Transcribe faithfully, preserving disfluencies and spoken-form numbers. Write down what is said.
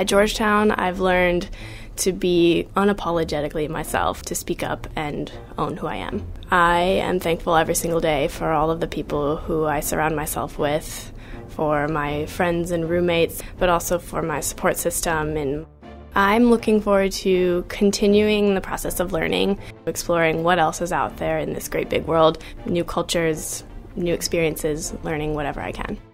At Georgetown, I've learned to be unapologetically myself, to speak up and own who I am. I am thankful every single day for all of the people who I surround myself with, for my friends and roommates, but also for my support system. And I'm looking forward to continuing the process of learning, exploring what else is out there in this great big world, new cultures, new experiences, learning whatever I can.